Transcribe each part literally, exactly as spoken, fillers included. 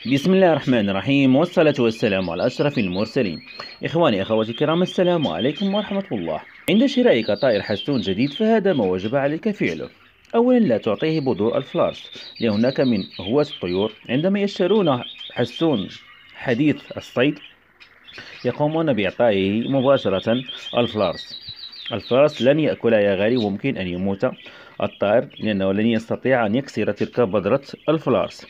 بسم الله الرحمن الرحيم، والصلاة والسلام على أشرف المرسلين. إخواني أخواتي الكرام، السلام عليكم ورحمة الله. عند شرائك طائر حسون جديد فهذا ما وجب عليك فعله. أولا، لا تعطيه بذور الفلارس، لأن هناك من هواة الطيور عندما يشترون حسون حديث الصيد يقومون بإعطائه مباشرة الفلارس. الفرس لن يأكلها يا غالي، وممكن أن يموت الطائر لأنه لن يستطيع أن يكسر تلك بذرة الفلارس.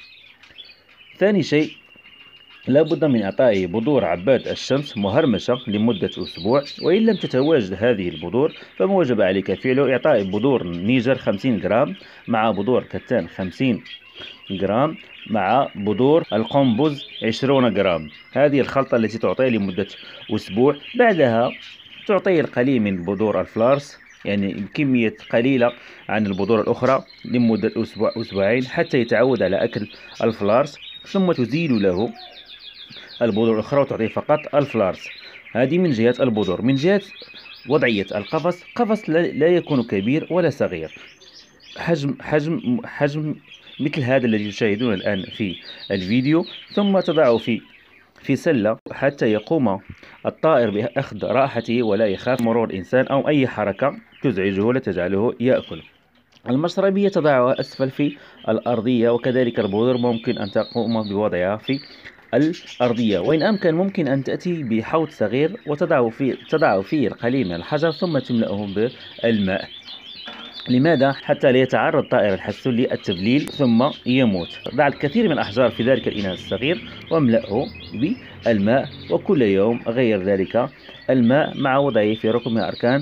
ثاني شيء، لا بد من إعطائه بذور عباد الشمس مهرمشة لمدة أسبوع، وإن لم تتواجد هذه البذور فما وجب عليك فعله إعطاء بذور نيجر خمسين جرام مع بذور كتان خمسين جرام مع بذور القنبز عشرين جرام. هذه الخلطة التي تعطيه لمدة أسبوع. بعدها تعطيه القليل من بذور الفلارس، يعني بكمية قليلة عن البذور الأخرى لمدة أسبوع أسبوعين حتى يتعود على أكل الفلارس، ثم تزيل له البذور الأخرى وتعطيه فقط الفلارس. هذه من جهة البذور. من جهة وضعية القفص، قفص لا يكون كبير ولا صغير، حجم حجم حجم مثل هذا الذي تشاهدون الآن في الفيديو، ثم تضعه في في سلة حتى يقوم الطائر بأخذ راحته ولا يخاف مرور إنسان أو أي حركة تزعجه ولا تجعله يأكل. المشربية تضعها أسفل في الأرضية، وكذلك البذور ممكن أن تقوم بوضعها في الأرضية، وإن أمكن ممكن أن تأتي بحوض صغير وتضع فيه تضع فيه القليل من الحجر ثم تملأه بالماء. لماذا؟ حتى لا يتعرض طائر الحسون للتبليل ثم يموت. ضع الكثير من الأحجار في ذلك الإناء الصغير واملأه بالماء، وكل يوم غير ذلك الماء مع وضعه في ركن من أركان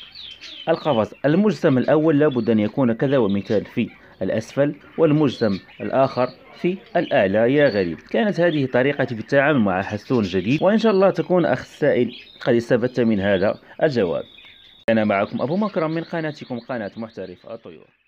القفص. المجسم الأول لابد أن يكون كذا ومثال في الأسفل، والمجسم الآخر في الأعلى يا غريب. كانت هذه طريقتي في التعامل مع حسون جديد، وإن شاء الله تكون أخ السائل قد استفدت من هذا الجواب. أنا معكم أبو مكرم من قناتكم قناة محترف الطيور.